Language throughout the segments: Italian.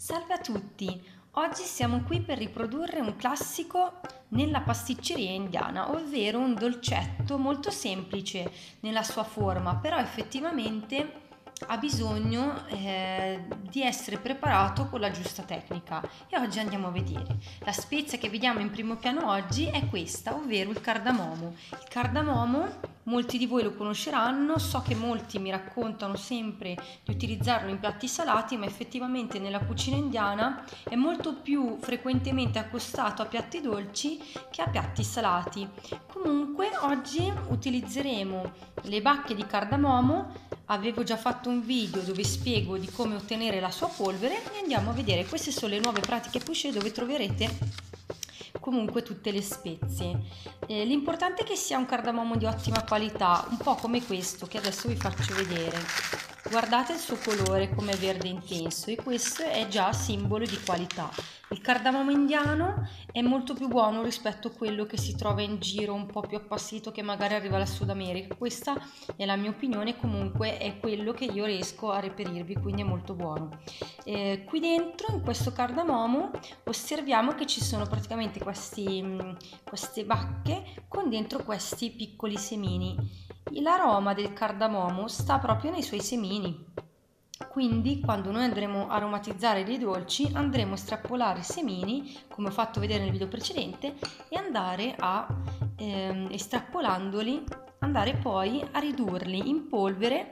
Salve a tutti! Oggi siamo qui per riprodurre un classico nella pasticceria indiana, ovvero un dolcetto molto semplice nella sua forma, però effettivamente ha bisogno di essere preparato con la giusta tecnica e oggi andiamo a vedere. La spezia che vediamo in primo piano oggi è questa, ovvero il cardamomo. Il cardamomo molti di voi lo conosceranno, so che molti mi raccontano sempre di utilizzarlo in piatti salati, ma effettivamente nella cucina indiana è molto più frequentemente accostato a piatti dolci che a piatti salati. Comunque oggi utilizzeremo le bacche di cardamomo. Avevo già fatto un video dove spiego di come ottenere la sua polvere e andiamo a vedere. Queste sono le nuove pratiche Pouchet dove troverete comunque tutte le spezie. L'importante è che sia un cardamomo di ottima qualità, un po' come questo che adesso vi faccio vedere. Guardate il suo colore come verde intenso e questo è già simbolo di qualità. Il cardamomo indiano è molto più buono rispetto a quello che si trova in giro un po' più appassito che magari arriva dal Sud America. Questa è la mia opinione, comunque è quello che io riesco a reperirvi, quindi è molto buono. Qui dentro in questo cardamomo osserviamo che ci sono praticamente queste bacche con dentro questi piccoli semini. L'aroma del cardamomo sta proprio nei suoi semini, quindi quando noi andremo a aromatizzare dei dolci andremo a estrapolare i semini, come ho fatto vedere nel video precedente, e andare a estrapolandoli, andare poi a ridurli in polvere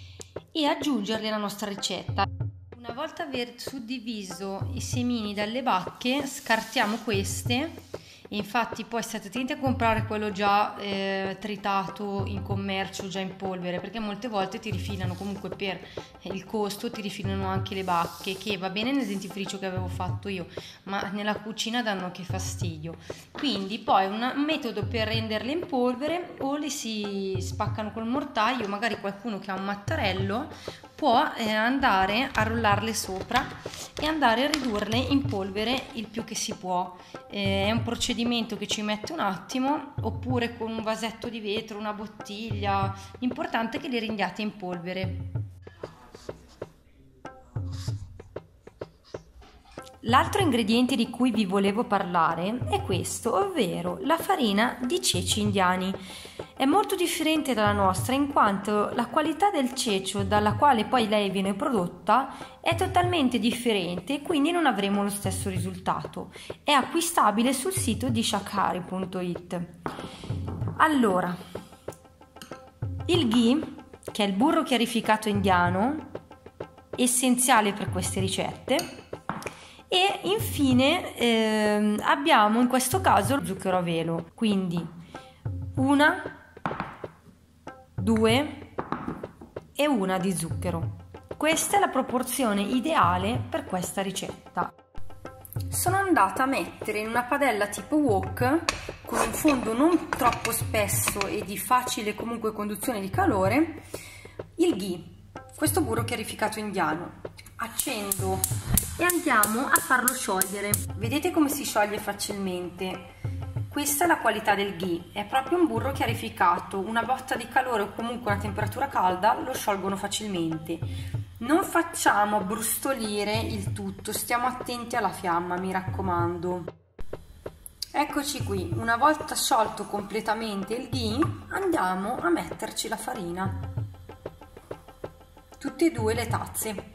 e aggiungerli alla nostra ricetta. Una volta aver suddiviso i semini dalle bacche, scartiamo queste. Infatti poi state attenti a comprare quello già tritato in commercio, già in polvere, perché molte volte ti rifilano, comunque per il costo ti rifilano anche le bacche, che va bene nel dentifricio che avevo fatto io, ma nella cucina danno anche fastidio. Quindi poi un metodo per renderle in polvere: o le si spaccano col mortaio, magari qualcuno che ha un mattarello può andare a rollarle sopra e andare a ridurle in polvere il più che si può. È un procedimento che ci mette un attimo, oppure con un vasetto di vetro, una bottiglia, l'importante è che le rendiate in polvere. L'altro ingrediente di cui vi volevo parlare è questo, ovvero la farina di ceci indiani. È molto differente dalla nostra in quanto la qualità del cecio dalla quale poi lei viene prodotta è totalmente differente e quindi non avremo lo stesso risultato. È acquistabile sul sito di shakhari.it. Allora, il ghee, che è il burro chiarificato indiano, essenziale per queste ricette. E infine abbiamo in questo caso lo zucchero a velo, quindi 1, 2 e 1 di zucchero. Questa è la proporzione ideale per questa ricetta. Sono andata a mettere in una padella tipo wok con un fondo non troppo spesso e di facile comunque conduzione di calore il ghee, questo burro chiarificato indiano. Accendo e andiamo a farlo sciogliere. Vedete come si scioglie facilmente? Questa è la qualità del ghee, è proprio un burro chiarificato, una botta di calore o comunque una temperatura calda lo sciolgono facilmente. Non facciamo brustolire il tutto, stiamo attenti alla fiamma, mi raccomando. Eccoci qui, una volta sciolto completamente il ghee andiamo a metterci la farina, tutte e due le tazze.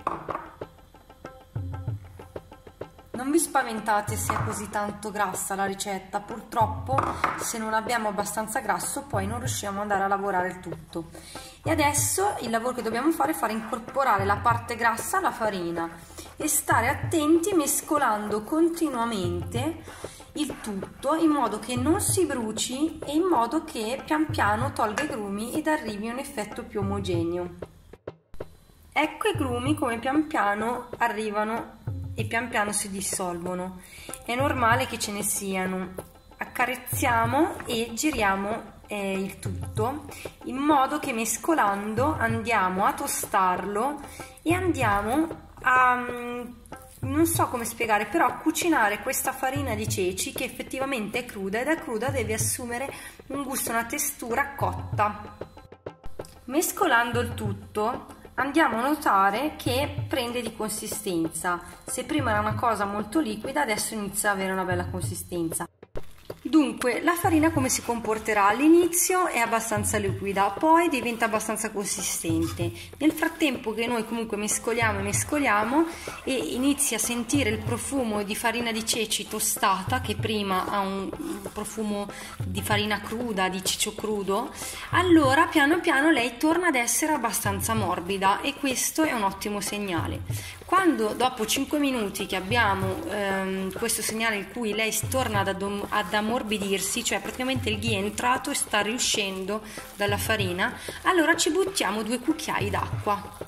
Non vi spaventate se è così tanto grassa la ricetta, purtroppo se non abbiamo abbastanza grasso poi non riusciamo ad andare a lavorare il tutto. E adesso il lavoro che dobbiamo fare è fare incorporare la parte grassa alla farina e stare attenti mescolando continuamente il tutto in modo che non si bruci e in modo che pian piano tolga i grumi ed arrivi a un effetto più omogeneo. Ecco i grumi come pian piano arrivano e pian piano si dissolvono. È normale che ce ne siano. Accarezziamo e giriamo il tutto in modo che mescolando andiamo a tostarlo e andiamo a non so come spiegare, però a cucinare questa farina di ceci che effettivamente è cruda e da cruda deve assumere un gusto, una textura cotta. Mescolando il tutto andiamo a notare che prende di consistenza. Se prima era una cosa molto liquida, adesso inizia ad avere una bella consistenza. Dunque, la farina come si comporterà? All'inizio è abbastanza liquida, poi diventa abbastanza consistente. Nel frattempo che noi comunque mescoliamo e inizi a sentire il profumo di farina di ceci tostata, che prima ha un profumo di farina cruda, di ciccio crudo, allora piano piano lei torna ad essere abbastanza morbida e questo è un ottimo segnale. Quando dopo 5 minuti che abbiamo questo segnale in cui lei torna ad ammorbidirsi, cioè praticamente il ghee è entrato e sta riuscendo dalla farina, allora ci buttiamo 2 cucchiai d'acqua.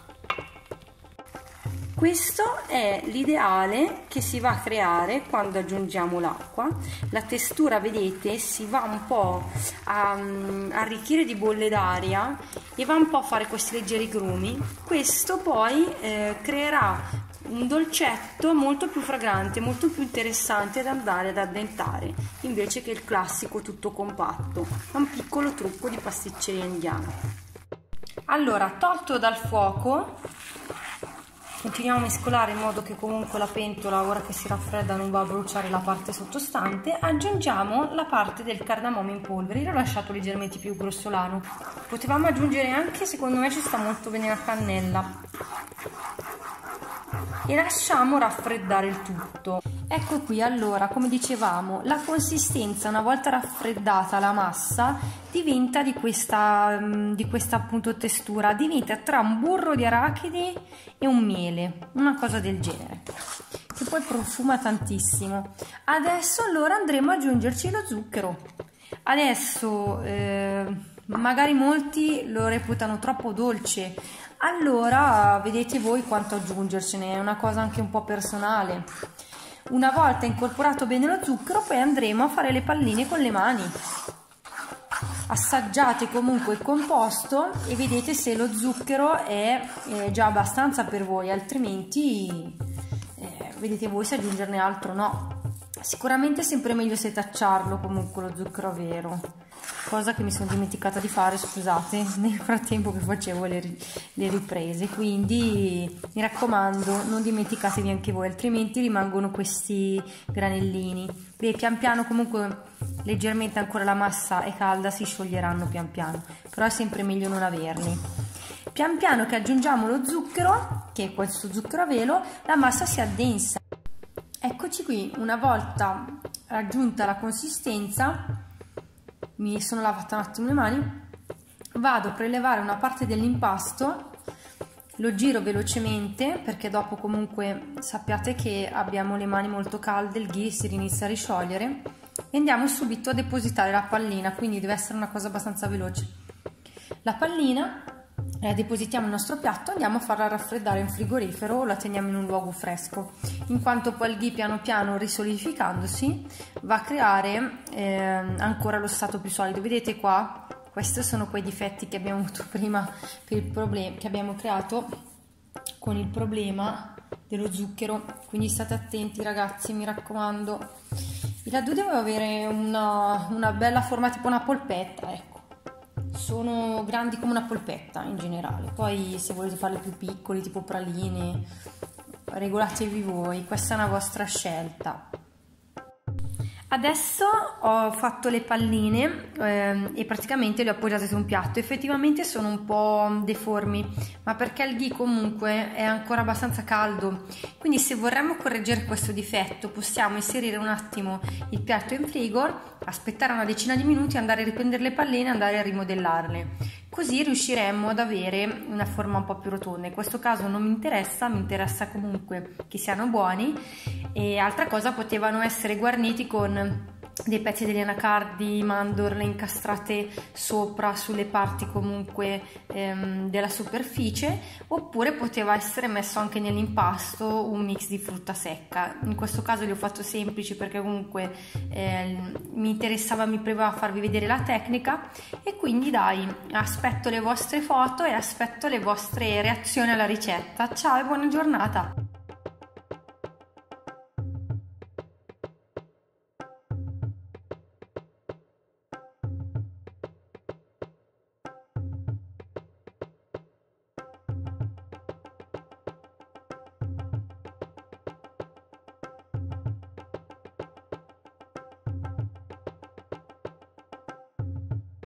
Questo è l'ideale che si va a creare quando aggiungiamo l'acqua. La textura, vedete, si va un po' a arricchire di bolle d'aria e va un po' a fare questi leggeri grumi. Questo poi creerà un dolcetto molto più fragrante, molto più interessante da andare ad addentare, invece che il classico tutto compatto. È un piccolo trucco di pasticceria indiana. Allora, tolto dal fuoco, continuiamo a mescolare in modo che comunque la pentola, ora che si raffredda, non va a bruciare la parte sottostante. Aggiungiamo la parte del cardamomo in polvere. Io l'ho lasciato leggermente più grossolano, potevamo aggiungere anche, secondo me ci sta molto bene la cannella, e lasciamo raffreddare il tutto. Ecco qui, allora, come dicevamo, la consistenza una volta raffreddata la massa diventa di questa appunto textura, diventa tra un burro di arachidi e un miele, una cosa del genere, che poi profuma tantissimo. Adesso allora andremo ad aggiungerci lo zucchero. Adesso magari molti lo reputano troppo dolce, allora vedete voi quanto aggiungercene, è una cosa anche un po' personale. Una volta incorporato bene lo zucchero, poi andremo a fare le palline con le mani. Assaggiate comunque il composto e vedete se lo zucchero è già abbastanza per voi, altrimenti vedete voi se aggiungerne altro o no. Sicuramente è sempre meglio setacciarlo comunque lo zucchero vero, cosa che mi sono dimenticata di fare, scusate, nel frattempo che facevo le riprese, quindi mi raccomando non dimenticatevi anche voi, altrimenti rimangono questi granellini. Beh, pian piano comunque, leggermente ancora la massa è calda, si scioglieranno pian piano, però è sempre meglio non averli. Pian piano che aggiungiamo lo zucchero, che è questo zucchero a velo, la massa si addensa. Eccoci qui, una volta raggiunta la consistenza, mi sono lavata un attimo le mani, vado a prelevare una parte dell'impasto, lo giro velocemente perché dopo comunque sappiate che abbiamo le mani molto calde, il ghee si inizia a risciogliere, e andiamo subito a depositare la pallina, quindi deve essere una cosa abbastanza veloce. La pallina la depositiamo nel nostro piatto, andiamo a farla raffreddare in frigorifero o la teniamo in un luogo fresco, in quanto poi il ghee piano piano risolidificandosi va a creare ancora lo stato più solido. Vedete qua, questi sono quei difetti che abbiamo avuto prima per il problema che abbiamo creato con il problema dello zucchero, quindi state attenti ragazzi, mi raccomando. I ladù devono avere una bella forma tipo una polpetta, ecco. Sono grandi come una polpetta in generale, poi se volete farli più piccoli tipo praline regolatevi voi, questa è una vostra scelta. Adesso ho fatto le palline e praticamente le ho appoggiate su un piatto. Effettivamente sono un po' deformi, ma perché il ghee comunque è ancora abbastanza caldo, quindi se vorremmo correggere questo difetto possiamo inserire un attimo il piatto in frigo, aspettare una decina di minuti, andare a riprendere le palline e andare a rimodellarle, così riusciremmo ad avere una forma un po' più rotonda. In questo caso non mi interessa comunque che siano buoni. E altra cosa, potevano essere guarniti con dei pezzi degli anacardi, mandorle incastrate sopra sulle parti comunque della superficie, oppure poteva essere messo anche nell'impasto un mix di frutta secca. In questo caso li ho fatto semplici perché comunque mi premeva farvi vedere la tecnica, e quindi dai, aspetto le vostre foto e aspetto le vostre reazioni alla ricetta. Ciao e buona giornata!